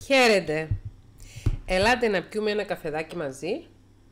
Χαίρετε! Ελάτε να πιούμε ένα καφεδάκι μαζί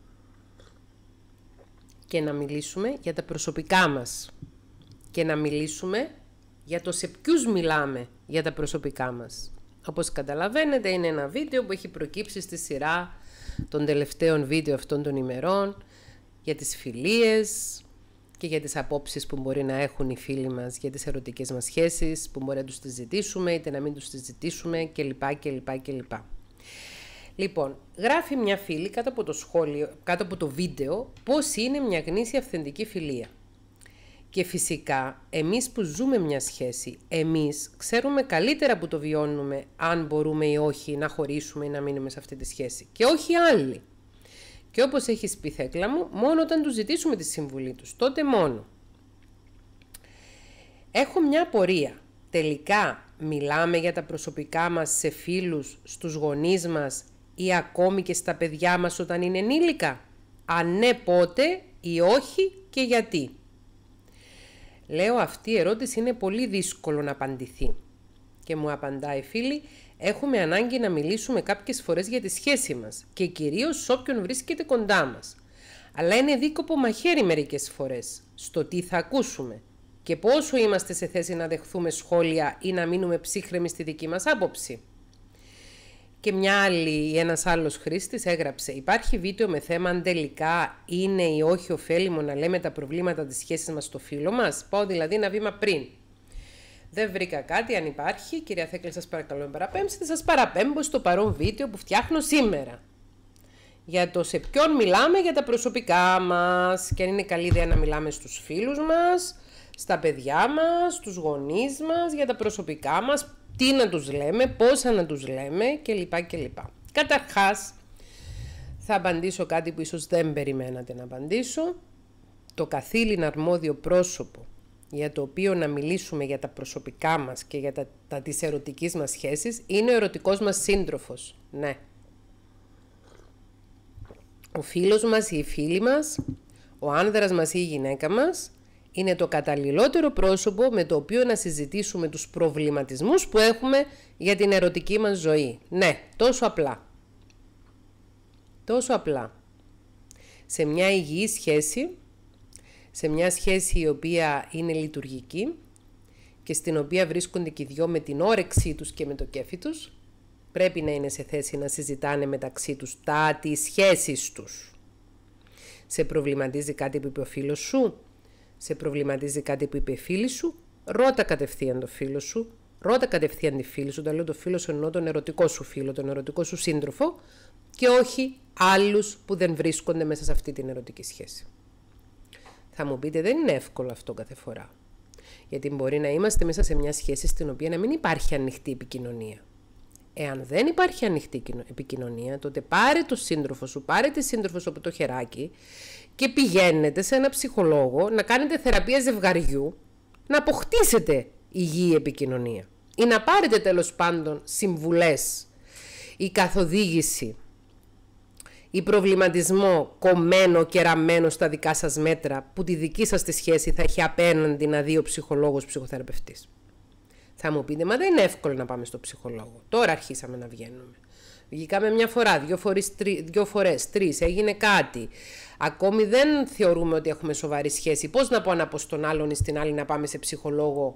και να μιλήσουμε για τα προσωπικά μας. Και να μιλήσουμε για το σε ποιους μιλάμε για τα προσωπικά μας. Όπως καταλαβαίνετε, είναι ένα βίντεο που έχει προκύψει στη σειρά των τελευταίων βίντεο αυτών των ημερών για τις φιλίες και για τις απόψεις που μπορεί να έχουν οι φίλοι μας για τις ερωτικές μας σχέσεις, που μπορεί να τους τις ζητήσουμε είτε να μην τους τις ζητήσουμε κλπ. Λοιπόν, γράφει μια φίλη κάτω από το σχόλιο, κάτω από το βίντεο, πώς είναι μια γνήσια αυθεντική φιλία. Και φυσικά, εμείς που ζούμε μια σχέση, εμείς ξέρουμε καλύτερα που το βιώνουμε, αν μπορούμε ή όχι να χωρίσουμε ή να μείνουμε σε αυτή τη σχέση. Και όχι άλλοι. Και όπως έχεις πει, Θέκλα μου, μόνο όταν τους ζητήσουμε τη συμβουλή τους, τότε μόνο. Έχω μια απορία. Τελικά, μιλάμε για τα προσωπικά μας σε φίλους, στους γονείς μας ή ακόμη και στα παιδιά μας όταν είναι ενήλικα? Αν ναι, πότε ή όχι και γιατί? Λέω, αυτή η ερώτηση είναι πολύ δύσκολο να απαντηθεί. Και μου απαντάει η φίλη, έχουμε ανάγκη να μιλήσουμε κάποιες φορές για τη σχέση μας και κυρίως σε όποιον βρίσκεται κοντά μας. Αλλά είναι δίκοπο μαχαίρι μερικές φορές στο τι θα ακούσουμε και πόσο είμαστε σε θέση να δεχθούμε σχόλια ή να μείνουμε ψύχρεμοι στη δική μας άποψη. Και μια άλλη ή ένας άλλος χρήστης έγραψε, υπάρχει βίντεο με θέμα αν τελικά είναι ή όχι ωφέλιμο να λέμε τα προβλήματα της σχέσης μας στο φίλο μας? Πάω δηλαδή ένα βήμα πριν. Δεν βρήκα κάτι, αν υπάρχει, κυρία Θέκλη, σας παρακαλώ να παραπέμψετε, σας παραπέμπω στο παρόν βίντεο που φτιάχνω σήμερα. Για το σε ποιον μιλάμε για τα προσωπικά μας και αν είναι καλή ιδέα να μιλάμε στους φίλους μας, στα παιδιά μας, στους γονείς μας, για τα προσωπικά μας, τι να τους λέμε, πόσα να τους λέμε κλπ. Καταρχάς, θα απαντήσω κάτι που ίσως δεν περιμένατε να απαντήσω. Το καθήλυνα αρμόδιο πρόσωπο για το οποίο να μιλήσουμε για τα προσωπικά μας και για τις ερωτικές μας σχέσεις είναι ο ερωτικός μας σύντροφος. Ναι. Ο φίλος μας ή η φίλη μας, ο άνδρας μας ή η γυναίκα μας, είναι το καταλληλότερο πρόσωπο με το οποίο να συζητήσουμε τους προβληματισμούς που έχουμε για την ερωτική μας ζωή. Ναι, τόσο απλά. Τόσο απλά. Σε μια υγιή σχέση, σε μια σχέση η οποία είναι λειτουργική και στην οποία βρίσκονται και οι δυο με την όρεξή τους και με το κέφι τους, πρέπει να είναι σε θέση να συζητάνε μεταξύ τους τις σχέσεις τους. Σε προβληματίζει κάτι που είπε ο φίλος σου? Σε προβληματίζει κάτι που είπε η φίλη σου? Ρώτα κατευθείαν το φίλο σου, ρώτα κατευθείαν τη φίλη σου. Όταν λέω το φίλο σου εννοώ τον ερωτικό σου φίλο, τον ερωτικό σου σύντροφο και όχι άλλους που δεν βρίσκονται μέσα σε αυτή την ερωτική σχέση. Θα μου πείτε, δεν είναι εύκολο αυτό κάθε φορά. Γιατί μπορεί να είμαστε μέσα σε μια σχέση στην οποία να μην υπάρχει ανοιχτή επικοινωνία. Εάν δεν υπάρχει ανοιχτή επικοινωνία, τότε πάρε το σύντροφο σου, πάρε τη σύντροφο σου από το χεράκι και πηγαίνετε σε ένα ψυχολόγο να κάνετε θεραπεία ζευγαριού, να αποκτήσετε υγιή επικοινωνία ή να πάρετε τέλος πάντων συμβουλές ή καθοδήγηση ή προβληματισμό κομμένο και ραμμένο στα δικά σας μέτρα που τη δική σας τη σχέση θα έχει απέναντι να δει ο ψυχολόγος ψυχοθεραπευτής. Θα μου πείτε, μα δεν είναι εύκολο να πάμε στο ψυχολόγο. Τώρα αρχίσαμε να βγαίνουμε. Βγήκαμε μια φορά, δύο φορές, τρεις, έγινε κάτι. Ακόμη δεν θεωρούμε ότι έχουμε σοβαρή σχέση. Πώς να πω να πω στον άλλον ή στην άλλη να πάμε σε ψυχολόγο,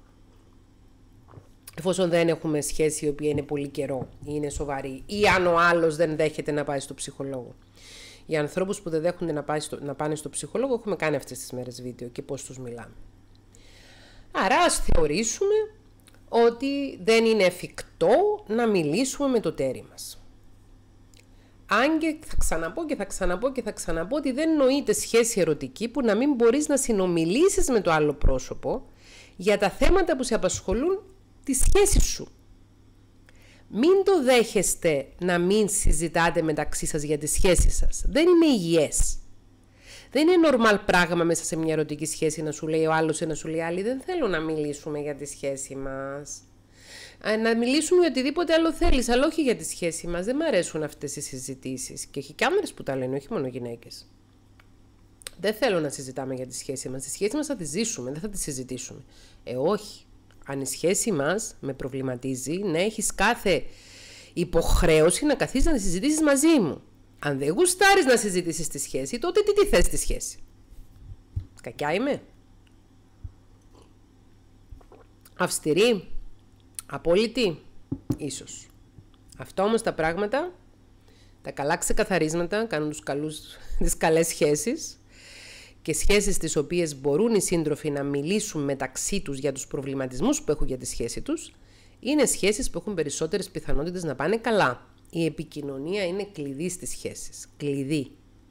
εφόσον δεν έχουμε σχέση η οποία είναι πολύ καιρό ή είναι σοβαρή, ή αν ο άλλος δεν δέχεται να πάει στο ψυχολόγο. Για ανθρώπους που δεν δέχονται να πάνε στο ψυχολόγο, έχουμε κάνει αυτές τις μέρες βίντεο και πώς τους μιλάμε. Άρα ας θεωρήσουμε ότι δεν είναι εφικτό να μιλήσουμε με το τέρι μας. Αν και θα ξαναπώ ότι δεν νοείται σχέση ερωτική που να μην μπορείς να συνομιλήσεις με το άλλο πρόσωπο για τα θέματα που σε απασχολούν τη σχέση σου. Μην το δέχεστε να μην συζητάτε μεταξύ σας για τη σχέση σας. Δεν είναι υγιές. Δεν είναι normal πράγμα μέσα σε μια ερωτική σχέση να σου λέει ο άλλος ή να σου λέει άλλη, δεν θέλω να μιλήσουμε για τη σχέση μας. Να μιλήσουμε για οτιδήποτε άλλο θέλεις, αλλά όχι για τη σχέση μας. Δεν μου αρέσουν αυτές οι συζητήσεις. Και έχει και άνδρες που τα λένε, όχι μόνο γυναίκες. Δεν θέλω να συζητάμε για τη σχέση μας. Τη σχέση μας θα τη ζήσουμε, δεν θα τη συζητήσουμε. Όχι. Αν η σχέση μας με προβληματίζει, να έχεις κάθε υποχρέωση να καθίσεις να συζητήσεις μαζί μου. Αν δεν γουστάρεις να συζητήσεις τη σχέση, τότε τι θες στη σχέση? Κακιά είμαι? Αυστηρή? Απόλυτη? Ίσως. Αυτά όμως τα πράγματα, τα καλά ξεκαθαρίσματα, κάνουν τις καλές σχέσεις και σχέσεις τις οποίες μπορούν οι σύντροφοι να μιλήσουν μεταξύ τους για τους προβληματισμούς που έχουν για τη σχέση τους, είναι σχέσεις που έχουν περισσότερες πιθανότητες να πάνε καλά. Η επικοινωνία είναι κλειδί στις σχέσεις. Κλειδί.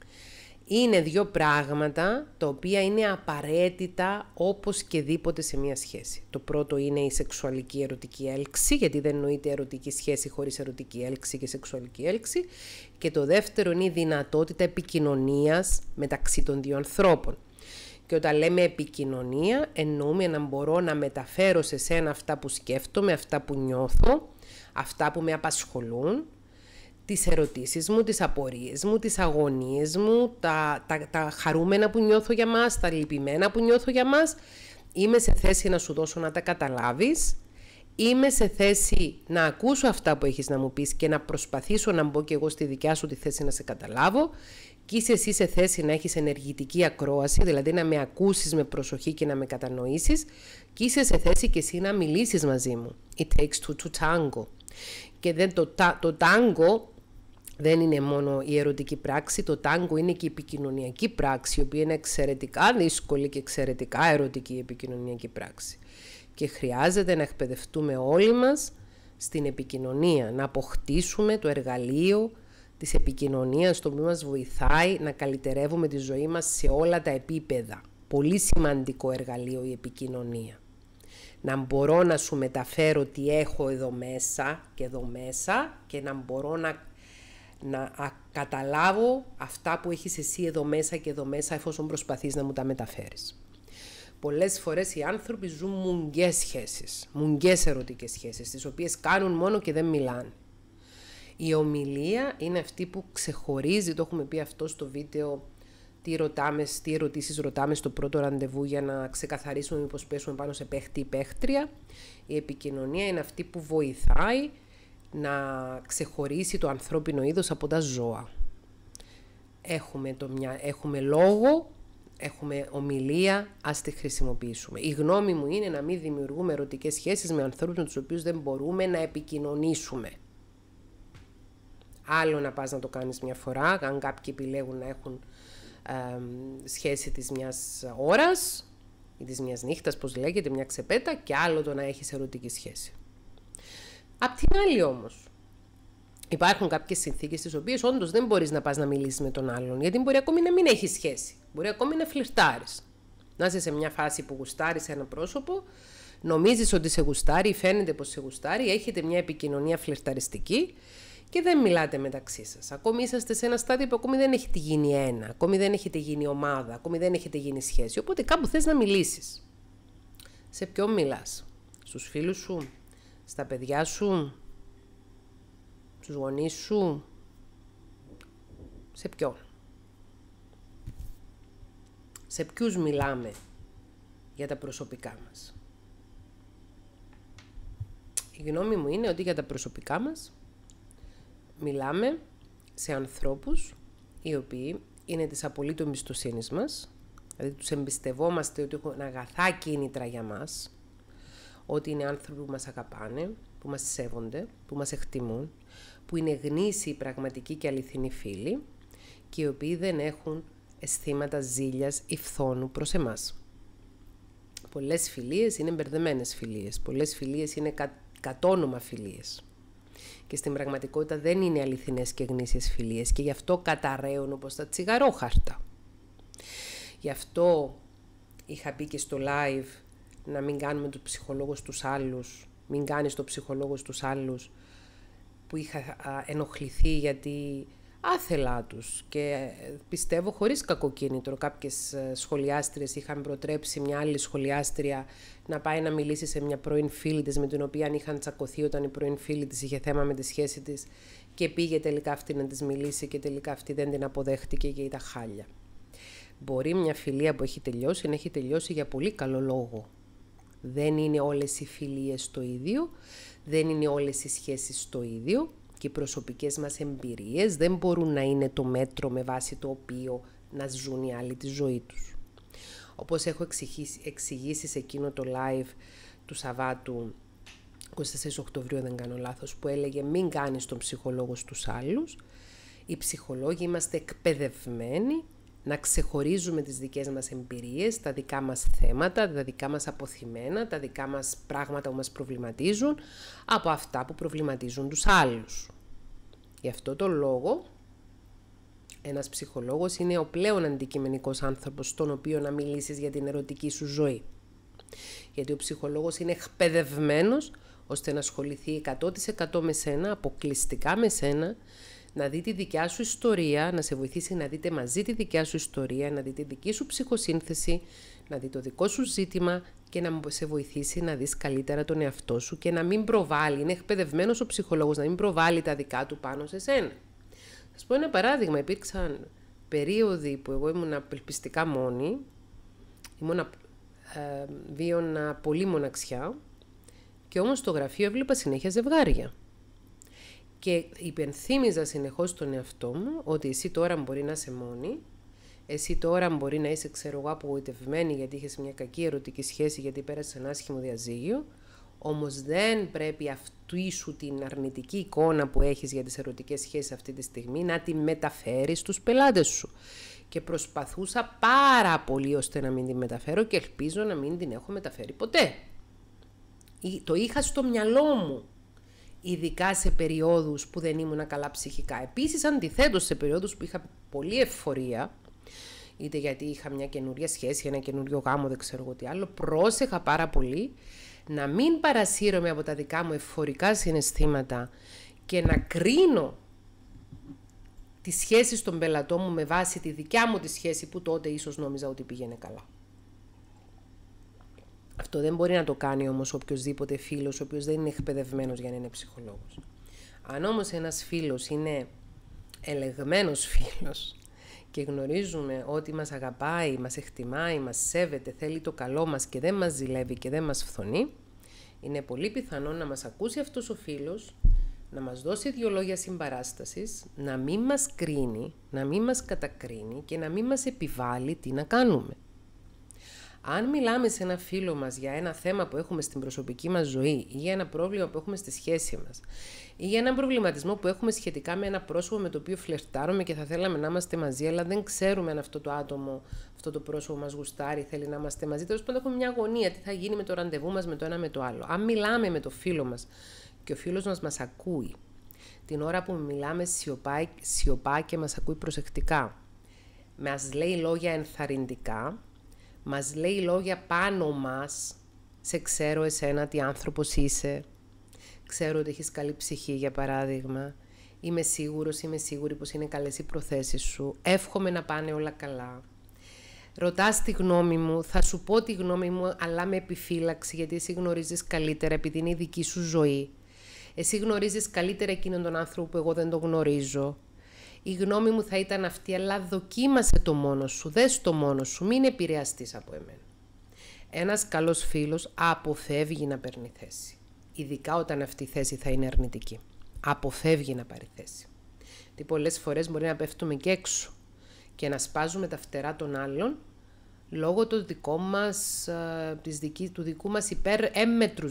Είναι δύο πράγματα τα οποία είναι απαραίτητα όπως και δίποτε σε μια σχέση. Το πρώτο είναι η σεξουαλική ερωτική έλξη, γιατί δεν εννοείται ερωτική σχέση χωρίς ερωτική έλξη και σεξουαλική έλξη. Και το δεύτερο είναι η δυνατότητα επικοινωνίας μεταξύ των δύο ανθρώπων. Και όταν λέμε επικοινωνία, εννοούμε να μπορώ να μεταφέρω σε σένα αυτά που σκέφτομαι, αυτά που νιώθω, αυτά που με απασχολούν, τις ερωτήσεις μου, τις απορίες μου, τις αγωνίες μου, τα χαρούμενα που νιώθω για μας, τα λυπημένα που νιώθω για μας. Είμαι σε θέση να σου δώσω να τα καταλάβεις. Είμαι σε θέση να ακούσω αυτά που έχεις να μου πεις και να προσπαθήσω να μπω και εγώ στη δικιά σου τη θέση να σε καταλάβω. Και είσαι εσύ σε θέση να έχεις ενεργητική ακρόαση, δηλαδή να με ακούσεις με προσοχή και να με κατανοήσεις. Και είσαι σε θέση και εσύ να μιλήσεις μαζί μου. It takes two to tango. Και το τάγκο δεν είναι μόνο η ερωτική πράξη, το τάγκο είναι και η επικοινωνιακή πράξη, η οποία είναι εξαιρετικά δύσκολη και εξαιρετικά ερωτική η επικοινωνιακή πράξη. Και χρειάζεται να εκπαιδευτούμε όλοι μας στην επικοινωνία, να αποκτήσουμε το εργαλείο της επικοινωνίας, το οποίο μας βοηθάει να καλυτερεύουμε τη ζωή μας σε όλα τα επίπεδα. Πολύ σημαντικό εργαλείο η επικοινωνία. Να μπορώ να σου μεταφέρω τι έχω εδώ μέσα και να μπορώ να καταλάβω αυτά που έχεις εσύ εδώ μέσα εφόσον προσπαθείς να μου τα μεταφέρεις. Πολλές φορές οι άνθρωποι ζουν μουγγές σχέσεις, μουγγές ερωτικές σχέσεις, τις οποίες κάνουν μόνο και δεν μιλάνε. Η ομιλία είναι αυτή που ξεχωρίζει, το έχουμε πει αυτό στο βίντεο, τι ερωτήσεις ρωτάμε στο πρώτο ραντεβού για να ξεκαθαρίσουμε μήπως πέσουμε πάνω σε παίχτη ή παίχτρια. Η επικοινωνία είναι αυτή που βοηθάει να ξεχωρίσει το ανθρώπινο είδος από τα ζώα. Έχουμε λόγο, έχουμε ομιλία, ας τη χρησιμοποιήσουμε. Η γνώμη μου είναι να μην δημιουργούμε ερωτικές σχέσεις με ανθρώπους με τους οποίους δεν μπορούμε να επικοινωνήσουμε. Άλλο να πας να το κάνεις μια φορά, αν κάποιοι επιλέγουν να έχουν σχέση της μιας ώρας ή της μιας νύχτας, πώς λέγεται, μια ξεπέτα, και άλλο το να έχεις ερωτική σχέση. Απ' την άλλη όμως, υπάρχουν κάποιες συνθήκες στις οποίες όντως δεν μπορείς να πας να μιλήσεις με τον άλλον, γιατί μπορεί ακόμη να μην έχεις σχέση, μπορεί ακόμη να φλιρτάρεις. Να είσαι σε μια φάση που γουστάρεις ένα πρόσωπο, νομίζεις ότι σε γουστάρει, φαίνεται πως σε γουστάρει, έχετε μια επικοινωνία φλιρταριστική και δεν μιλάτε μεταξύ σας. Ακόμη είσαστε σε ένα στάδιο που ακόμη δεν έχετε γίνει ένα, ακόμη δεν έχετε γίνει ομάδα, ακόμη δεν έχετε γίνει σχέση, οπότε κάπου θες να μιλήσεις. Σε ποιον μιλάς? Στους φίλους σου? Στα παιδιά σου? Στους γονείς σου? Σε ποιον? Σε ποιους μιλάμε για τα προσωπικά μας? Η γνώμη μου είναι ότι για τα προσωπικά μας μιλάμε σε ανθρώπους οι οποίοι είναι της απολύτου εμπιστοσύνης μας, δηλαδή τους εμπιστευόμαστε ότι έχουν αγαθά κίνητρα για μας, ότι είναι άνθρωποι που μας αγαπάνε, που μας σέβονται, που μας εκτιμούν, που είναι γνήσιοι, πραγματικοί και αληθινοί φίλοι και οι οποίοι δεν έχουν αισθήματα ζήλιας ή φθόνου προς εμάς. Πολλές φιλίες είναι μπερδεμένες φιλίες, πολλές φιλίες είναι κατόνομα φιλίες. Και στην πραγματικότητα δεν είναι αληθινές και γνήσιες φιλίες και γι' αυτό καταραίουν όπως τα τσιγαρόχαρτα. Γι' αυτό είχα πει και στο live να μην κάνουμε τους ψυχολόγους στους άλλους, μην κάνεις το ψυχολόγο στους άλλους, που είχα ενοχληθεί γιατί άθελά τους και πιστεύω χωρίς κακό κίνητρο. Κάποιες σχολιάστριες είχαν προτρέψει μια άλλη σχολιάστρια να πάει να μιλήσει σε μια πρώην φίλη της με την οποία είχαν τσακωθεί όταν η πρώην φίλη της είχε θέμα με τη σχέση της και πήγε τελικά αυτή να της μιλήσει και τελικά αυτή δεν την αποδέχτηκε και ήταν χάλια. Μπορεί μια φιλία που έχει τελειώσει να έχει τελειώσει για πολύ καλό λόγο. Δεν είναι όλες οι φιλίες το ίδιο, δεν είναι όλες οι σχέσεις το ίδιο Και οι προσωπικές μας εμπειρίες δεν μπορούν να είναι το μέτρο με βάση το οποίο να ζουν οι άλλοι τη ζωή τους. Όπως έχω εξηγήσει σε εκείνο το live του Σαββάτου, 24 Οκτωβρίου δεν κάνω λάθος, που έλεγε μην κάνεις τον ψυχολόγο στους άλλους, οι ψυχολόγοι είμαστε εκπαιδευμένοι να ξεχωρίζουμε τις δικές μας εμπειρίες, τα δικά μας θέματα, τα δικά μας αποθυμένα, τα δικά μας πράγματα που μας προβληματίζουν, από αυτά που προβληματίζουν τους άλλους. Γι' αυτό το λόγο, ένας ψυχολόγος είναι ο πλέον αντικειμενικός άνθρωπος στον οποίο να μιλήσεις για την ερωτική σου ζωή. Γιατί ο ψυχολόγος είναι εκπαιδευμένος ώστε να ασχοληθεί 100% με σένα, αποκλειστικά με σένα, να δει τη δικιά σου ιστορία, να σε βοηθήσει να δείτε μαζί τη δικιά σου ιστορία, να δει τη δική σου ψυχοσύνθεση, να δει το δικό σου ζήτημα και να σε βοηθήσει να δεις καλύτερα τον εαυτό σου και να μην προβάλλει, είναι εκπαιδευμένος ο ψυχολόγος, να μην προβάλλει τα δικά του πάνω σε σένα. Θα σας πω ένα παράδειγμα, υπήρξαν περίοδοι που εγώ ήμουν απελπιστικά μόνη, βίωνα πολύ μοναξιά και όμως στο γραφείο έβλεπα συνέχεια ζευγάρια. Και υπενθύμιζα συνεχώς στον εαυτό μου ότι εσύ τώρα μπορεί να είσαι μόνη, εσύ τώρα μπορεί να είσαι, ξέρω εγώ, απογοητευμένη γιατί είχες μια κακή ερωτική σχέση, γιατί πέρασες ένα άσχημο διαζύγιο, όμως δεν πρέπει αυτή σου την αρνητική εικόνα που έχεις για τις ερωτικές σχέσεις αυτή τη στιγμή να τη μεταφέρεις στους πελάτες σου. Και προσπαθούσα πάρα πολύ ώστε να μην την μεταφέρω και ελπίζω να μην την έχω μεταφέρει ποτέ. Το είχα στο μυαλό μου. Ειδικά σε περιόδους που δεν ήμουν καλά ψυχικά. Επίσης, αντιθέτως, σε περιόδους που είχα πολλή ευφορία, είτε γιατί είχα μια καινούρια σχέση, ένα καινούριο γάμο, δεν ξέρω εγώ τι άλλο, πρόσεχα πάρα πολύ να μην παρασύρωμαι από τα δικά μου ευφορικά συναισθήματα και να κρίνω τις σχέσεις των πελατών μου με βάση τη δικιά μου τη σχέση που τότε ίσως νόμιζα ότι πήγαινε καλά. Αυτό δεν μπορεί να το κάνει όμως οποιοσδήποτε φίλος, ο οποίος δεν είναι εκπαιδευμένος για να είναι ψυχολόγος. Αν όμως ένας φίλος είναι ελεγμένος φίλος και γνωρίζουμε ότι μας αγαπάει, μας εκτιμάει, μας σέβεται, θέλει το καλό μας και δεν μας ζηλεύει και δεν μας φθονεί, είναι πολύ πιθανό να μας ακούσει αυτός ο φίλος, να μας δώσει 2 λόγια συμπαράστασης, να μην μας κρίνει, να μην μας κατακρίνει και να μην μας επιβάλλει τι να κάνουμε. Αν μιλάμε σε ένα φίλο μας για ένα θέμα που έχουμε στην προσωπική μας ζωή ή για ένα πρόβλημα που έχουμε στη σχέση μας ή για έναν προβληματισμό που έχουμε σχετικά με ένα πρόσωπο με το οποίο φλερτάρουμε και θα θέλαμε να είμαστε μαζί, αλλά δεν ξέρουμε αν αυτό το άτομο, αυτό το πρόσωπο μας γουστάρει, θέλει να είμαστε μαζί, τέλος πάντων έχουμε μια αγωνία, τι θα γίνει με το ραντεβού μας με το ένα με το άλλο. Αν μιλάμε με το φίλο μας και ο φίλος μας ακούει, την ώρα που μιλάμε σιωπά και μας ακούει προσεκτικά, μας λέει λόγια ενθαρρυντικά, μας λέει λόγια πάνω μας, σε ξέρω εσένα τι άνθρωπος είσαι, ξέρω ότι έχεις καλή ψυχή για παράδειγμα, είμαι σίγουρος, είμαι σίγουρη πως είναι καλές οι προθέσεις σου, εύχομαι να πάνε όλα καλά, ρωτάς τη γνώμη μου, θα σου πω τη γνώμη μου αλλά με επιφύλαξη γιατί εσύ γνωρίζεις καλύτερα επειδή είναι η δική σου ζωή, εσύ γνωρίζεις καλύτερα εκείνον τον άνθρωπο που εγώ δεν τον γνωρίζω. Η γνώμη μου θα ήταν αυτή, αλλά δοκίμασε το μόνος σου, δες το μόνος σου, μην επηρεαστείς από εμένα. Ένας καλός φίλος αποφεύγει να παίρνει θέση, ειδικά όταν αυτή η θέση θα είναι αρνητική. Αποφεύγει να πάρει θέση. Γιατί πολλές φορές μπορεί να πέφτουμε και έξω και να σπάζουμε τα φτερά των άλλων λόγω του δικού μας υπέρμετρου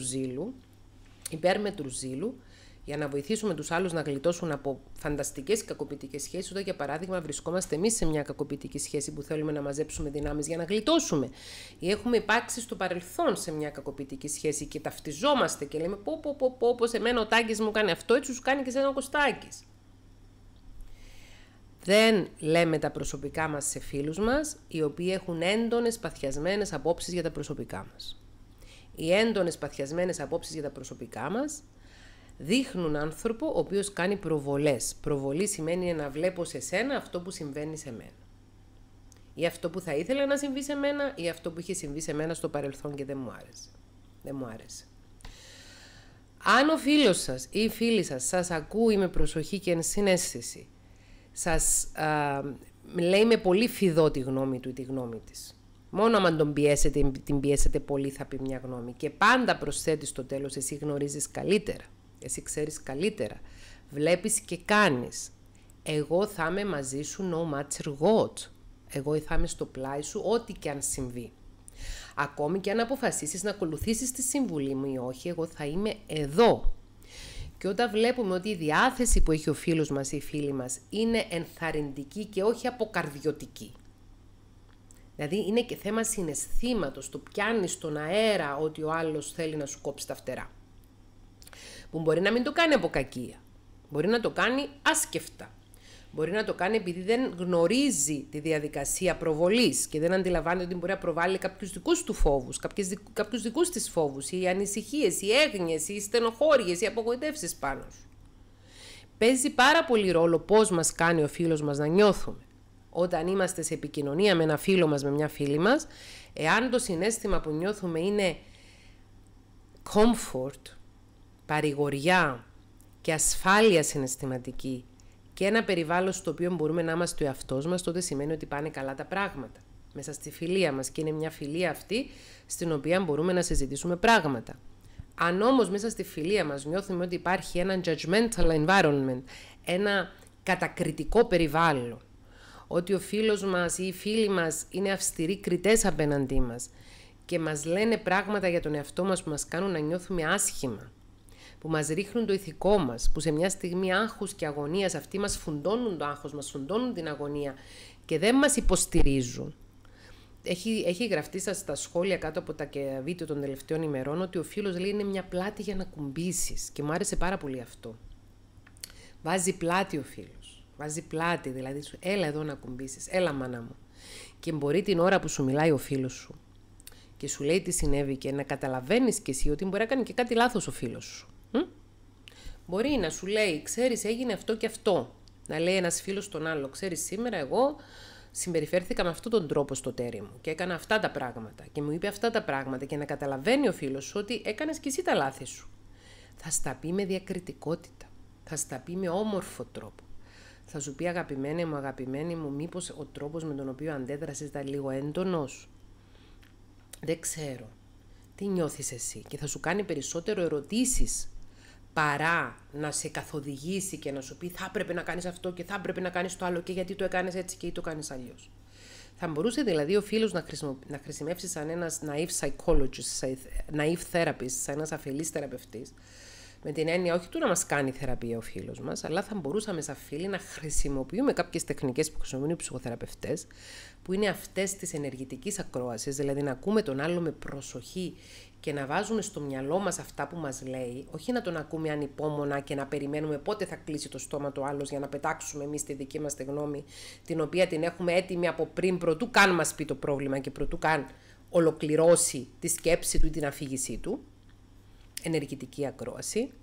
ζήλου, για να βοηθήσουμε τους άλλους να γλιτώσουν από φανταστικές κακοποιητικές σχέσεις. Όταν, για παράδειγμα, βρισκόμαστε εμείς σε μια κακοποιητική σχέση που θέλουμε να μαζέψουμε δυνάμεις για να γλιτώσουμε, ή έχουμε υπάρξει στο παρελθόν σε μια κακοποιητική σχέση και ταυτιζόμαστε και λέμε πως εμένα ο Τάκης μου κάνει αυτό, έτσι σου κάνει και εσένα ο Κωστάκης. Δεν λέμε τα προσωπικά μας σε φίλους μας, οι οποίοι έχουν έντονες παθιασμένες απόψεις για τα προσωπικά μας. Οι έντονες παθιασμένες απόψεις για τα προσωπικά μας δείχνουν άνθρωπο ο οποίος κάνει προβολές. Προβολή σημαίνει να βλέπω σε σένα αυτό που συμβαίνει σε μένα. Ή αυτό που θα ήθελα να συμβεί σε μένα, ή αυτό που είχε συμβεί σε μένα στο παρελθόν και δεν μου άρεσε. Αν ο φίλος σας ή η φίλη σας ακούει με προσοχή και ενσυναίσθηση, σας λέει με πολύ φιδό τη γνώμη του ή τη γνώμη της. Μόνο άμα την πιέσετε πολύ θα πει μια γνώμη και πάντα προσθέτει στο τέλος εσύ γνωρίζεις καλύτερα. Εσύ ξέρεις καλύτερα. Βλέπεις και κάνεις. Εγώ θα είμαι μαζί σου no matter what. Εγώ θα είμαι στο πλάι σου ό,τι και αν συμβεί. Ακόμη και αν αποφασίσεις να ακολουθήσεις τη συμβουλή μου ή όχι, εγώ θα είμαι εδώ. Και όταν βλέπουμε ότι η διάθεση που έχει ο φίλος μας ή η φίλη μας είναι ενθαρρυντική και όχι αποκαρδιωτική. Δηλαδή είναι και θέμα συναισθήματος, το πιάνεις στον αέρα ότι ο άλλος θέλει να σου κόψει τα φτερά. Που μπορεί να μην το κάνει από κακία, μπορεί να το κάνει άσκεφτα. Μπορεί να το κάνει επειδή δεν γνωρίζει τη διαδικασία προβολής και δεν αντιλαμβάνεται ότι μπορεί να προβάλλει κάποιους δικούς του φόβους, κάποιους δικούς της φόβους, οι ανησυχίες, οι έγνοιες, οι στενοχώριες, οι απογοητεύσεις πάνω σου. Παίζει πάρα πολύ ρόλο πώς μας κάνει ο φίλος μας να νιώθουμε. Όταν είμαστε σε επικοινωνία με ένα φίλο μας, με μια φίλη μας, εάν το συναίσθημα που νιώθουμε είναι comfort, παρηγοριά και ασφάλεια συναισθηματική, και ένα περιβάλλον στο οποίο μπορούμε να είμαστε ο εαυτός μας, τότε σημαίνει ότι πάνε καλά τα πράγματα. Μέσα στη φιλία μας, και είναι μια φιλία αυτή στην οποία μπορούμε να συζητήσουμε πράγματα. Αν όμως μέσα στη φιλία μας νιώθουμε ότι υπάρχει ένα judgmental environment, ένα κατακριτικό περιβάλλον, ότι ο φίλος μας ή οι φίλοι μας είναι αυστηροί κριτές απέναντί μας και μας λένε πράγματα για τον εαυτό μας που μας κάνουν να νιώθουμε άσχημα, που μας ρίχνουν το ηθικό μας, που σε μια στιγμή άγχους και αγωνίας αυτοί μας φουντώνουν το άγχος, μας φουντώνουν την αγωνία και δεν μας υποστηρίζουν. Έχει γραφτεί στα σχόλια κάτω από τα βίντεο των τελευταίων ημερών ότι ο φίλος λέει είναι μια πλάτη για να κουμπίσεις και μου άρεσε πάρα πολύ αυτό. Βάζει πλάτη ο φίλος, βάζει πλάτη, δηλαδή σου έλα εδώ να κουμπίσεις, έλα μάνα μου. Και μπορεί την ώρα που σου μιλάει ο φίλος σου και σου λέει τι συνέβη και να καταλαβαίνεις κι εσύ ότι μπορεί να κάνει και κάτι λάθος ο φίλος σου. Μπορεί να σου λέει, ξέρεις, έγινε αυτό και αυτό. Να λέει ένας φίλος στον άλλο, ξέρεις, σήμερα εγώ συμπεριφέρθηκα με αυτόν τον τρόπο στο τέρι μου και έκανα αυτά τα πράγματα και μου είπε αυτά τα πράγματα, και να καταλαβαίνει ο φίλος σου ότι έκανες κι εσύ τα λάθη σου. Θα στα πει με διακριτικότητα, θα στα πει με όμορφο τρόπο. Θα σου πει αγαπημένη μου, μήπως ο τρόπος με τον οποίο αντέδρασες ήταν λίγο έντονος. Δεν ξέρω. Τι νιώθεις εσύ? Και θα σου κάνει περισσότερο ερωτήσεις παρά να σε καθοδηγήσει και να σου πει θα έπρεπε να κάνεις αυτό και θα έπρεπε να κάνεις το άλλο και γιατί το έκανες έτσι και γιατί το κάνεις αλλιώς. Θα μπορούσε δηλαδή ο φίλος να χρησιμεύσει σαν ένας naive psychologist, naive therapist, σαν ένας αφελής θεραπευτής, με την έννοια όχι του να μας κάνει θεραπεία ο φίλος μας, αλλά θα μπορούσαμε σαν φίλοι να χρησιμοποιούμε κάποιες τεχνικές που χρησιμοποιούν οι ψυχοθεραπευτές, που είναι αυτές της ενεργητικής ακρόασης, δηλαδή να ακούμε τον άλλο με προσοχή και να βάζουμε στο μυαλό μας αυτά που μας λέει, όχι να τον ακούμε ανυπόμονα και να περιμένουμε πότε θα κλείσει το στόμα του άλλος για να πετάξουμε εμείς τη δική μας τη γνώμη, την οποία την έχουμε έτοιμη από πριν, προτού καν μας πει το πρόβλημα και προτού καν ολοκληρώσει τη σκέψη του ή την αφήγησή του. Ενεργητική ακρόαση.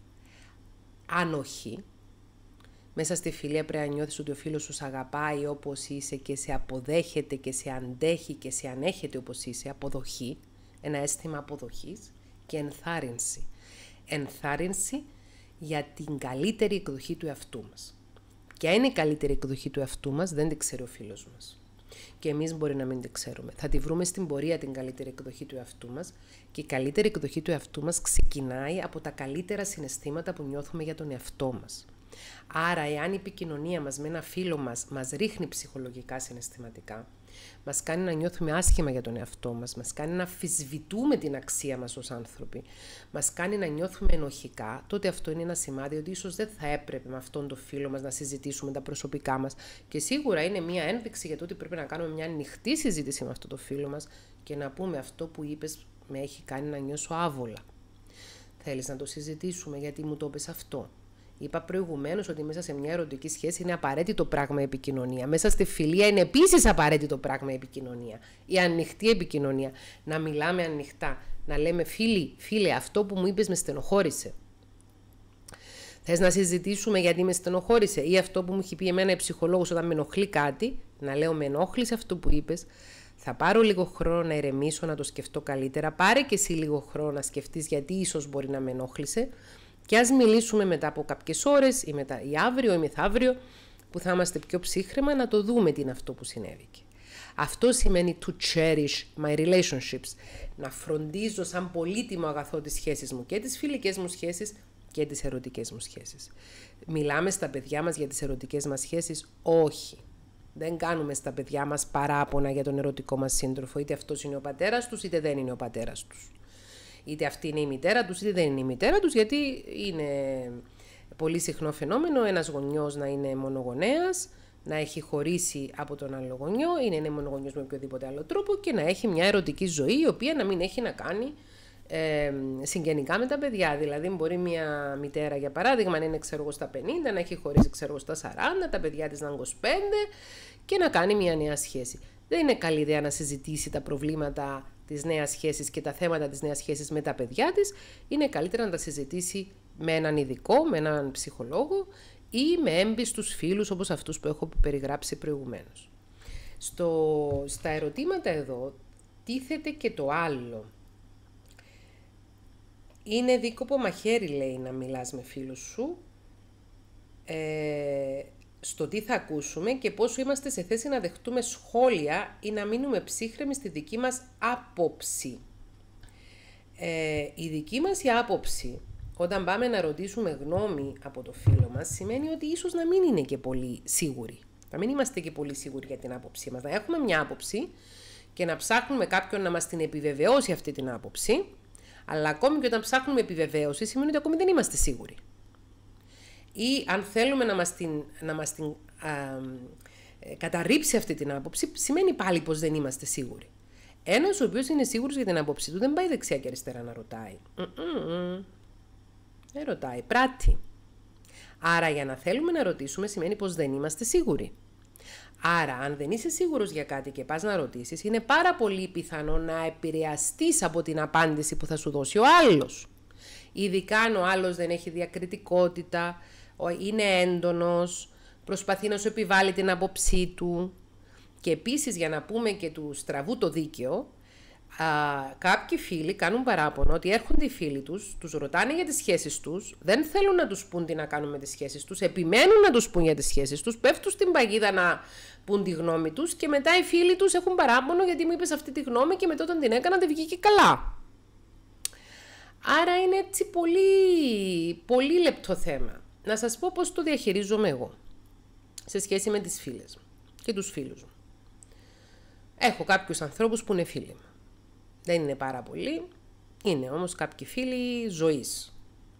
Ανοχή. Μέσα στη φιλία πρέπει να νιώθεις ότι ο φίλος σου σ' αγαπάει όπως είσαι και σε αποδέχεται και σε αντέχει και σε ανέχεται όπως είσαι. Αποδοχή. Ένα αίσθημα αποδοχής και ενθάρρυνση. Ενθάρρυνση για την καλύτερη εκδοχή του εαυτού μας. Ποια είναι η καλύτερη εκδοχή του εαυτού μας, δεν την ξέρει ο φίλος μας. Και εμείς μπορεί να μην την ξέρουμε. Θα τη βρούμε στην πορεία την καλύτερη εκδοχή του εαυτού μας, και η καλύτερη εκδοχή του εαυτού μας ξεκινάει από τα καλύτερα συναισθήματα που νιώθουμε για τον εαυτό μας. Άρα, εάν η επικοινωνία μας με ένα φίλο μας ρίχνει ψυχολογικά συναισθηματικά, μας κάνει να νιώθουμε άσχημα για τον εαυτό μας κάνει να αμφισβητούμε την αξία μας ως άνθρωποι, μας κάνει να νιώθουμε ενοχικά, τότε αυτό είναι ένα σημάδι ότι ίσως δεν θα έπρεπε με αυτόν τον φίλο μας να συζητήσουμε τα προσωπικά μας. Και σίγουρα είναι μια ένδειξη για το ότι πρέπει να κάνουμε μια ανοιχτή συζήτηση με αυτόν τον φίλο μας και να πούμε αυτό που είπες με έχει κάνει να νιώσω άβολα. Θέλεις να το συζητήσουμε γιατί μου το είπες αυτό? Είπα προηγουμένως ότι μέσα σε μια ερωτική σχέση είναι απαραίτητο πράγμα η επικοινωνία. Μέσα στη φιλία είναι επίσης απαραίτητο πράγμα η επικοινωνία. Η ανοιχτή επικοινωνία. Να μιλάμε ανοιχτά. Να λέμε φίλε, αυτό που μου είπες με στενοχώρησε. Θες να συζητήσουμε γιατί με στενοχώρησε? Ή αυτό που μου έχει πει εμένα η ψυχολόγος όταν με ενοχλεί κάτι, να λέω με ενόχλησε αυτό που είπες. Θα πάρω λίγο χρόνο να ηρεμήσω, να το σκεφτώ καλύτερα. Πάρε και εσύ λίγο χρόνο να σκεφτείς γιατί ίσως μπορεί να με ενόχλησε. Και ας μιλήσουμε μετά από κάποιες ώρες ή αύριο ή μεθαύριο που θα είμαστε πιο ψύχραιμα να το δούμε τι είναι αυτό που συνέβηκε. Αυτό σημαίνει to cherish my relationships. Να φροντίζω σαν πολύτιμο αγαθό τις σχέσεις μου και τις φιλικές μου σχέσεις και τις ερωτικές μου σχέσεις. Μιλάμε στα παιδιά μας για τις ερωτικές μας σχέσεις? Όχι. Δεν κάνουμε στα παιδιά μας παράπονα για τον ερωτικό μας σύντροφο, είτε αυτός είναι ο πατέρας τους, είτε δεν είναι ο πατέρας τους. Είτε αυτή είναι η μητέρα τους, είτε δεν είναι η μητέρα τους, γιατί είναι πολύ συχνό φαινόμενο ένας γονιός να είναι μονογονέας, να έχει χωρίσει από τον άλλο γονιό ή να είναι μονογονιός με οποιοδήποτε άλλο τρόπο και να έχει μια ερωτική ζωή η οποία να μην έχει να κάνει συγγενικά με τα παιδιά. Δηλαδή μπορεί μια μητέρα, για παράδειγμα, να είναι στα 50, να έχει χωρίσει στα 40, τα παιδιά της να είναι 25 και να κάνει μια νέα σχέση. Δεν είναι καλή ιδέα να συζητήσει τα προβλήματα της νέας σχέσης και τα θέματα της νέας σχέσης με τα παιδιά της. Είναι καλύτερα να τα συζητήσει με έναν ειδικό, με έναν ψυχολόγο ή με έμπιστους φίλους όπως αυτούς που έχω περιγράψει προηγουμένως. Στα ερωτήματα εδώ τίθεται και το άλλο. Είναι δίκοπο μαχαίρι, λέει, να μιλάς με φίλους σου στο τι θα ακούσουμε και πόσο είμαστε σε θέση να δεχτούμε σχόλια ή να μείνουμε ψύχρεμοι στη δική μας άποψη. Η δική μας η άποψη, όταν πάμε να ρωτήσουμε γνώμη από το φίλο μας, σημαίνει ότι ίσως να μην είναι και πολύ σίγουροι. Να μην είμαστε και πολύ σίγουροι για την άποψή μας. Να έχουμε μια άποψη και να ψάχνουμε κάποιον να μας την επιβεβαιώσει αυτή την άποψη, αλλά ακόμη και όταν ψάχνουμε επιβεβαίωση, σημαίνει ότι ακόμη δεν είμαστε σίγουροι. Ή αν θέλουμε να μας την καταρρύψει αυτή την άποψη, σημαίνει πάλι πως δεν είμαστε σίγουροι. Ένας ο οποίος είναι σίγουρος για την άποψή του δεν πάει δεξιά και αριστερά να ρωτάει. Δεν ρωτάει, πράττει. Άρα για να θέλουμε να ρωτήσουμε σημαίνει πως δεν είμαστε σίγουροι. Άρα αν δεν είσαι σίγουρος για κάτι και πας να ρωτήσεις, είναι πάρα πολύ πιθανό να επηρεαστείς από την απάντηση που θα σου δώσει ο άλλος. Ειδικά αν ο άλλος δεν έχει διακριτικότητα, είναι έντονος, προσπαθεί να σου επιβάλλει την άποψή του. Και επίσης, για να πούμε και του στραβού το δίκαιο, κάποιοι φίλοι κάνουν παράπονο ότι έρχονται οι φίλοι τους ρωτάνε για τις σχέσεις τους, δεν θέλουν να τους πούν τι να κάνουν με τις σχέσεις τους, επιμένουν να τους πούν για τις σχέσεις τους, πέφτουν στην παγίδα να πούν τη γνώμη τους και μετά οι φίλοι τους έχουν παράπονο γιατί μου είπες αυτή τη γνώμη και μετά όταν την έκανα δεν βγήκε καλά. Άρα είναι έτσι πολύ λεπτό θέμα. Να σας πω πώς το διαχειρίζομαι εγώ σε σχέση με τις φίλες μου και τους φίλους μου. Έχω κάποιους ανθρώπους που είναι φίλοι μου. Δεν είναι πάρα πολλοί, είναι όμως κάποιοι φίλοι ζωής.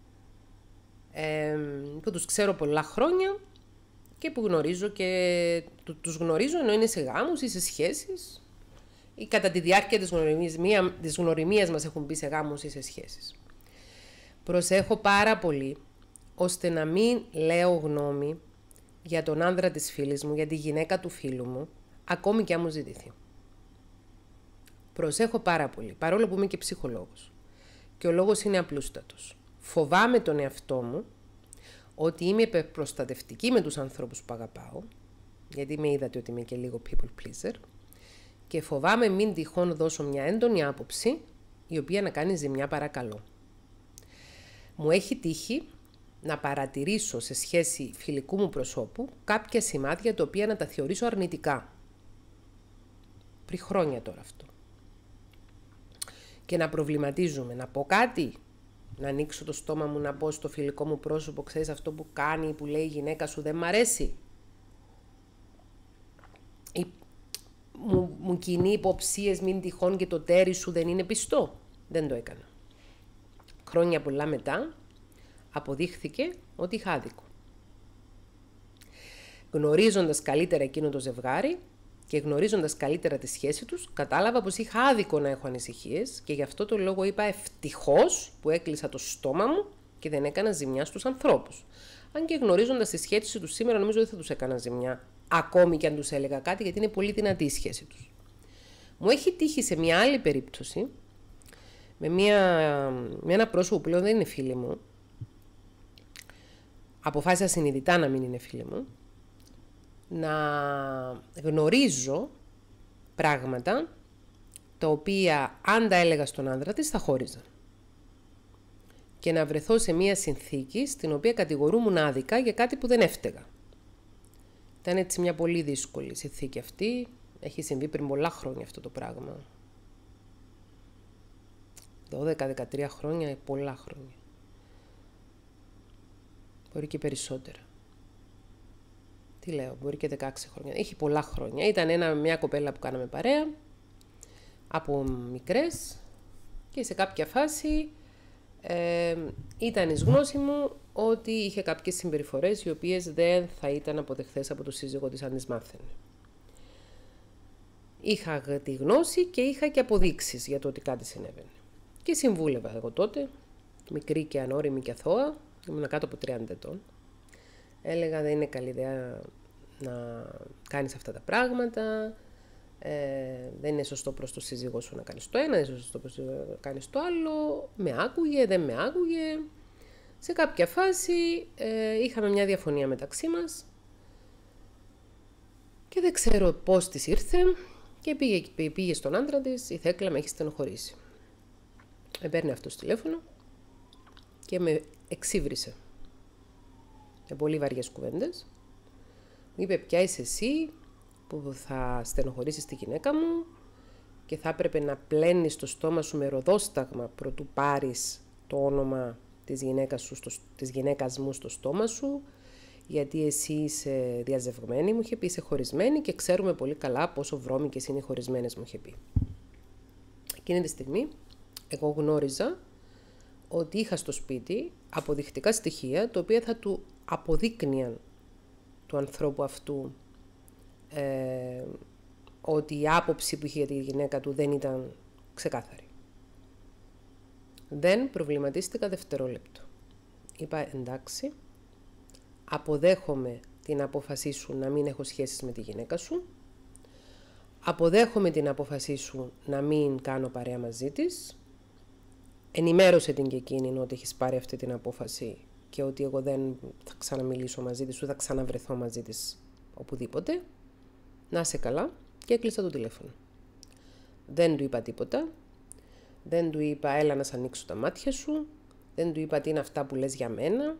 Που τους ξέρω πολλά χρόνια και που γνωρίζω και τους γνωρίζω ενώ είναι σε γάμους ή σε σχέσεις ή κατά τη διάρκεια της γνωριμίας μας έχουν μπει σε γάμους ή σε σχέσεις. Προσέχω πάρα πολύ ώστε να μην λέω γνώμη για τον άντρα της φίλης μου, για τη γυναίκα του φίλου μου, ακόμη και αν μου ζητηθεί. Προσέχω πάρα πολύ, παρόλο που είμαι και ψυχολόγος. Και ο λόγος είναι απλούστατος. Φοβάμαι τον εαυτό μου ότι είμαι υπερπροστατευτική με τους ανθρώπους που αγαπάω, γιατί με είδατε ότι είμαι και λίγο people pleaser, και φοβάμαι μην τυχόν δώσω μια έντονη άποψη, η οποία να κάνει ζημιά παρακαλώ. Μου έχει τύχει να παρατηρήσω σε σχέση φιλικού μου προσώπου κάποια σημάδια τα οποία να τα θεωρήσω αρνητικά. Πριν χρόνια τώρα αυτό. Και να προβληματίζουμε, να πω κάτι, να ανοίξω το στόμα μου να πω στο φιλικό μου πρόσωπο, ξέρεις αυτό που κάνει, που λέει η γυναίκα σου δεν μ' αρέσει. Ή μου κινεί υποψίες μην τυχόν και το τέρι σου δεν είναι πιστό. Δεν το έκανα. Χρόνια πολλά μετά αποδείχθηκε ότι είχα άδικο. Γνωρίζοντας καλύτερα εκείνο το ζευγάρι και γνωρίζοντας καλύτερα τη σχέση τους, κατάλαβα πως είχα άδικο να έχω ανησυχίες και γι' αυτό το λόγο είπα ευτυχώς που έκλεισα το στόμα μου και δεν έκανα ζημιά στους ανθρώπους. Αν και γνωρίζοντας τη σχέση τους σήμερα νομίζω δεν θα τους έκανα ζημιά, ακόμη και αν τους έλεγα κάτι, γιατί είναι πολύ δυνατή η σχέση τους. Μου έχει τύχει σε μια άλλη περίπτωση, με ένα πρόσωπο που πλέον δεν είναι φίλη μου, αποφάσισα συνειδητά να μην είναι φίλη μου, να γνωρίζω πράγματα τα οποία αν τα έλεγα στον άντρα της θα χώριζαν. Και να βρεθώ σε μια συνθήκη στην οποία κατηγορούμουν άδικα για κάτι που δεν έφταιγα. Ήταν έτσι μια πολύ δύσκολη συνθήκη αυτή. Έχει συμβεί πριν πολλά χρόνια αυτό το πράγμα. 12-13 χρόνια, πολλά χρόνια. Μπορεί και περισσότερα. Τι λέω, μπορεί και 16 χρόνια. Έχει πολλά χρόνια. Ήταν μια κοπέλα που κάναμε παρέα, από μικρές, και σε κάποια φάση ήταν εις γνώση μου ότι είχε κάποιες συμπεριφορές οι οποίες δεν θα ήταν αποδεχθές από τον σύζυγό της αν τις μάθαινε. Είχα τη γνώση και είχα και αποδείξεις για το ότι κάτι συνέβαινε. Και συμβούλευα εγώ τότε, μικρή και ανώριμη και αθώα, ήμουν κάτω από 30 ετών. Έλεγα δεν είναι καλή ιδέα να κάνεις αυτά τα πράγματα, δεν είναι σωστό προς το σύζυγό σου να κάνεις το ένα, δεν είναι σωστό προς το να κάνεις το άλλο, με άκουγε, δεν με άκουγε. Σε κάποια φάση είχαμε μια διαφωνία μεταξύ μας και δεν ξέρω πώς της ήρθε και πήγε στον άντρα της, η Θέκλα με έχει στενοχωρήσει. Με παίρνει αυτός τηλέφωνο και με εξύβρισε με πολύ βαριές κουβέντες. Μου είπε ποια είσαι εσύ που θα στενοχωρήσεις τη γυναίκα μου και θα έπρεπε να πλένεις το στόμα σου με ροδόσταγμα προτού πάρεις το όνομα της γυναίκας μου στο στόμα σου, γιατί εσύ είσαι διαζευγμένη, μου είχε πει, είσαι χωρισμένη και ξέρουμε πολύ καλά πόσο βρώμικες είναι οι χωρισμένες, μου είχε πει. Εκείνη τη στιγμή εγώ γνώριζα ότι είχα στο σπίτι αποδεικτικά στοιχεία, τα οποία θα του αποδείκνυαν του ανθρώπου αυτού ότι η άποψη που είχε για τη γυναίκα του δεν ήταν ξεκάθαρη. Δεν προβληματίστηκα δευτερόλεπτο. Είπα εντάξει, αποδέχομαι την απόφασή σου να μην έχω σχέσεις με τη γυναίκα σου, αποδέχομαι την απόφασή σου να μην κάνω παρέα μαζί της, ενημέρωσε την και εκείνη ότι έχεις πάρει αυτή την απόφαση και ότι εγώ δεν θα ξαναμιλήσω μαζί της, ούτε θα ξαναβρεθώ μαζί της οπουδήποτε. Να είσαι καλά, και έκλεισα το τηλέφωνο. Δεν του είπα τίποτα, δεν του είπα έλα να σ' ανοίξω τα μάτια σου, δεν του είπα τι είναι αυτά που λες για μένα,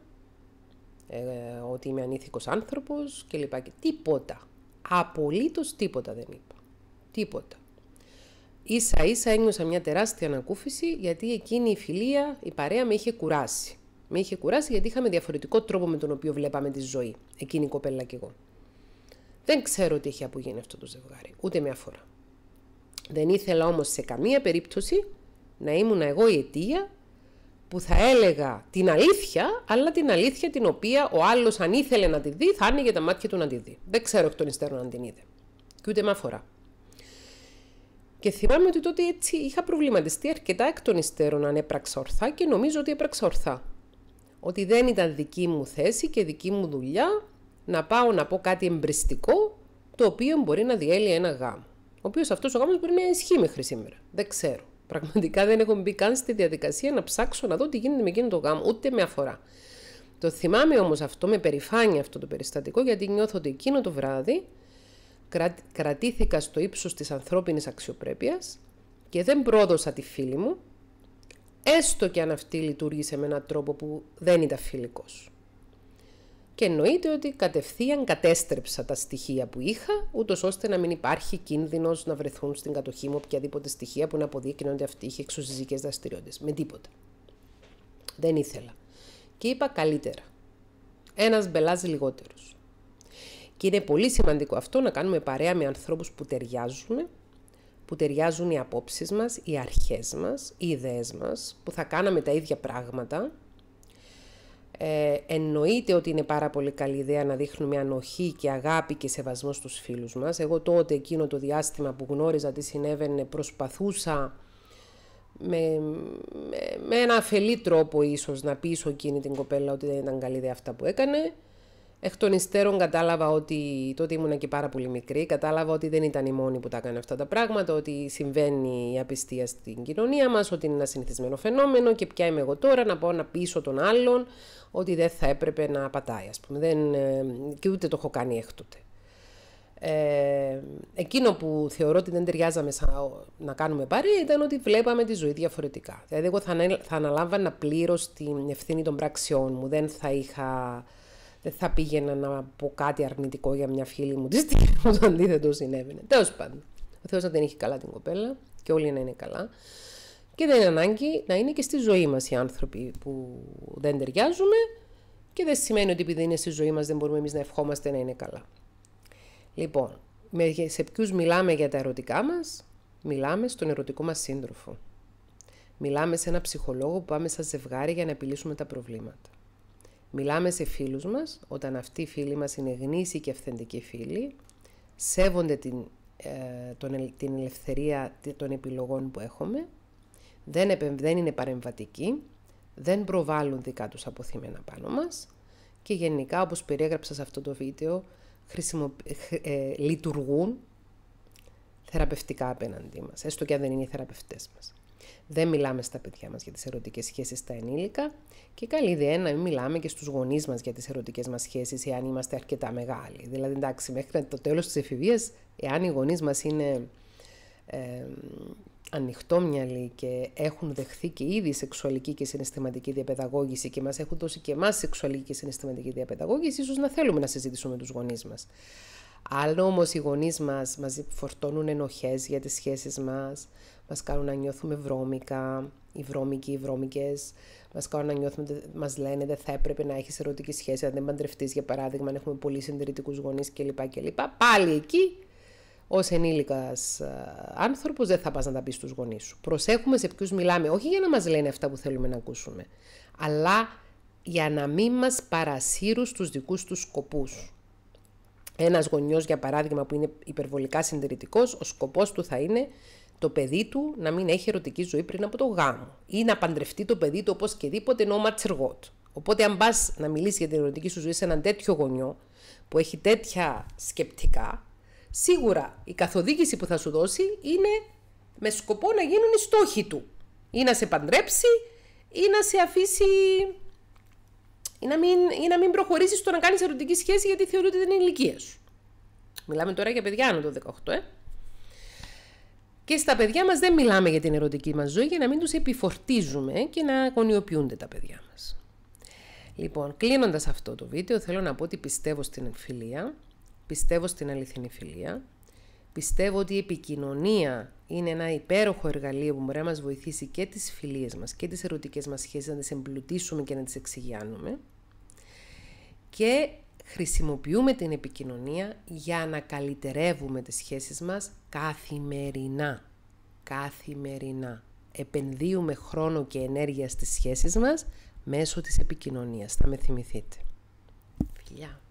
ότι είμαι ανήθικος άνθρωπος κλπ. Τίποτα. Απολύτως τίποτα δεν είπα. Τίποτα. Ίσα ίσα ένιωσα μια τεράστια ανακούφιση, γιατί εκείνη η φιλία, η παρέα με είχε κουράσει. Με είχε κουράσει γιατί είχαμε διαφορετικό τρόπο με τον οποίο βλέπαμε τη ζωή, εκείνη η κοπέλα και εγώ. Δεν ξέρω τι έχει απογίνει αυτό το ζευγάρι, ούτε μια φορά. Δεν ήθελα όμως σε καμία περίπτωση να ήμουν εγώ η αιτία που θα έλεγα την αλήθεια, αλλά την αλήθεια την οποία ο άλλος αν ήθελε να τη δει, θα άνοιγε τα μάτια του να τη δει. Δεν ξέρω εκ των υστέρων αν την είδε. Και ούτε μια φορά. Και θυμάμαι ότι τότε έτσι είχα προβληματιστεί αρκετά εκ των υστέρων αν έπραξα ορθά, και νομίζω ότι έπραξα ορθά. Ότι δεν ήταν δική μου θέση και δική μου δουλειά να πάω να πω κάτι εμπριστικό, το οποίο μπορεί να διέλυε ένα γάμο. Ο οποίος αυτός ο γάμος μπορεί να ισχύει μέχρι σήμερα. Δεν ξέρω. Πραγματικά δεν έχω μπει καν στη διαδικασία να ψάξω να δω τι γίνεται με εκείνο το γάμο, ούτε μια φορά. Το θυμάμαι όμως αυτό με περηφάνεια, αυτό το περιστατικό, γιατί νιώθω ότι εκείνο το βράδυ κρατήθηκα στο ύψος της ανθρώπινης αξιοπρέπειας και δεν πρόδωσα τη φίλη μου, έστω και αν αυτή λειτουργήσε με έναν τρόπο που δεν ήταν φιλικός. Και εννοείται ότι κατευθείαν κατέστρεψα τα στοιχεία που είχα, ούτως ώστε να μην υπάρχει κίνδυνος να βρεθούν στην κατοχή μου οποιαδήποτε στοιχεία που να αποδείκνυαν ότι αυτή είχε εξωσυζυγικές δραστηριότητες. Με τίποτα. Δεν ήθελα. Και είπα καλύτερα. Ένας μπελάς λιγότερος. Και είναι πολύ σημαντικό αυτό, να κάνουμε παρέα με ανθρώπους που ταιριάζουν οι απόψεις μας, οι αρχές μας, οι ιδέες μας, που θα κάναμε τα ίδια πράγματα. Εννοείται ότι είναι πάρα πολύ καλή ιδέα να δείχνουμε ανοχή και αγάπη και σεβασμό στους φίλους μας. Εγώ τότε, εκείνο το διάστημα που γνώριζα τι συνέβαινε, προσπαθούσα με ένα αφελή τρόπο ίσως να πείσω εκείνη την κοπέλα ότι δεν ήταν καλή ιδέα αυτά που έκανε. Εκ των υστέρων κατάλαβα ότι, τότε ήμουνα και πάρα πολύ μικρή, κατάλαβα ότι δεν ήταν η μόνη που τα έκανε αυτά τα πράγματα, ότι συμβαίνει η απιστία στην κοινωνία μας, ότι είναι ένα συνηθισμένο φαινόμενο και ποια είμαι εγώ τώρα να πάω να πείσω τον άλλον ότι δεν θα έπρεπε να πατάει, ας πούμε. Και ούτε το έχω κάνει έκτοτε. Εκείνο που θεωρώ ότι δεν ταιριάζαμε να κάνουμε παρέα ήταν ότι βλέπαμε τη ζωή διαφορετικά. Δηλαδή εγώ θα αναλάμβανα πλήρως την ευθύνη των πράξεών μου, δεν θα πήγαινα να πω κάτι αρνητικό για μια φίλη μου τη στιγμή που το αντίθετο συνέβαινε. Τέλος πάντων, ο Θεός να την έχει καλά την κοπέλα και όλοι να είναι καλά. Και δεν είναι ανάγκη να είναι και στη ζωή μας οι άνθρωποι που δεν ταιριάζουμε Και δεν σημαίνει ότι επειδή είναι στη ζωή μας δεν μπορούμε εμείς να ευχόμαστε να είναι καλά. Λοιπόν, σε ποιους μιλάμε για τα ερωτικά μας? Μιλάμε στον ερωτικό μας σύντροφο. Μιλάμε σε ένα ψυχολόγο που πάμε σαν ζευγάρι για να επιλύσουμε τα προβλήματα. Μιλάμε σε φίλους μας, όταν αυτοί οι φίλοι μας είναι γνήσιοι και αυθεντικοί φίλοι, σέβονται την ελευθερία των επιλογών που έχουμε, δεν είναι παρεμβατικοί, δεν προβάλλουν δικά τους αποθυμένα πάνω μας και γενικά, όπως περιέγραψα σε αυτό το βίντεο, λειτουργούν θεραπευτικά απέναντί μας, έστω και αν δεν είναι οι θεραπευτές μας. Δεν μιλάμε στα παιδιά μας για τις ερωτικές σχέσεις στα ενήλικα και καλή ιδέα να μην μιλάμε και στους γονείς μας για τις ερωτικές μας σχέσεις εάν είμαστε αρκετά μεγάλοι. Δηλαδή, εντάξει, μέχρι το τέλος της εφηβείας, εάν οι γονείς μας είναι ανοιχτόμυαλοι και έχουν δεχθεί και ήδη σεξουαλική και συναισθηματική διαπαιδαγώγηση και μας έχουν δώσει και εμάς σεξουαλική και συναισθηματική διαπαιδαγώγηση, ίσως να θέλουμε να συζητήσουμε με τους γονείς μας. Άλλο όμως οι γονείς μας φορτώνουν ενοχές για τις σχέσεις μας κάνουν να νιώθουμε βρώμικα, οι βρώμικοι, οι βρώμικες, μας λένε δεν θα έπρεπε να έχεις ερωτική σχέση, αν δεν παντρευτείς για παράδειγμα, αν έχουμε πολύ συντηρητικούς γονείς κλπ. Πάλι εκεί, ως ενήλικας άνθρωπος, δεν θα πας να τα πεις στους γονείς σου. Προσέχουμε σε ποιους μιλάμε, όχι για να μας λένε αυτά που θέλουμε να ακούσουμε, αλλά για να μην μας παρασύρουν στους δικούς τους σκοπούς. Ένας γονιός, για παράδειγμα, που είναι υπερβολικά συντηρητικός, ο σκοπός του θα είναι το παιδί του να μην έχει ερωτική ζωή πριν από το γάμο ή να παντρευτεί το παιδί του οπωσδήποτε no matter what. Οπότε, αν πας να μιλήσεις για την ερωτική σου ζωή σε έναν τέτοιο γονιό που έχει τέτοια σκεπτικά, σίγουρα η καθοδήγηση που θα σου δώσει είναι με σκοπό να γίνουν οι στόχοι του. Ή να σε παντρέψει ή να σε αφήσει, ή να μην προχωρήσεις στο να κάνεις ερωτική σχέση γιατί θεωρεί ότι δεν είναι η ηλικία σου. Μιλάμε τώρα για παιδιά άνω το 18, Και στα παιδιά μας δεν μιλάμε για την ερωτική μας ζωή για να μην τους επιφορτίζουμε και να αγωνιοποιούνται τα παιδιά μας. Λοιπόν, κλείνοντας αυτό το βίντεο, θέλω να πω ότι πιστεύω στην φιλία, πιστεύω στην αληθινή φιλία, πιστεύω ότι η επικοινωνία είναι ένα υπέροχο εργαλείο που μπορεί να μας βοηθήσει και τις φιλίες μας και τις ερωτικές μας σχέσεις να τις εμπλουτίσουμε και να τις εξηγιάνουμε. Και χρησιμοποιούμε την επικοινωνία για να καλυτερεύουμε τις σχέσεις μας καθημερινά. Καθημερινά. Επενδύουμε χρόνο και ενέργεια στις σχέσεις μας μέσω της επικοινωνίας. Θα με θυμηθείτε. Φιλιά.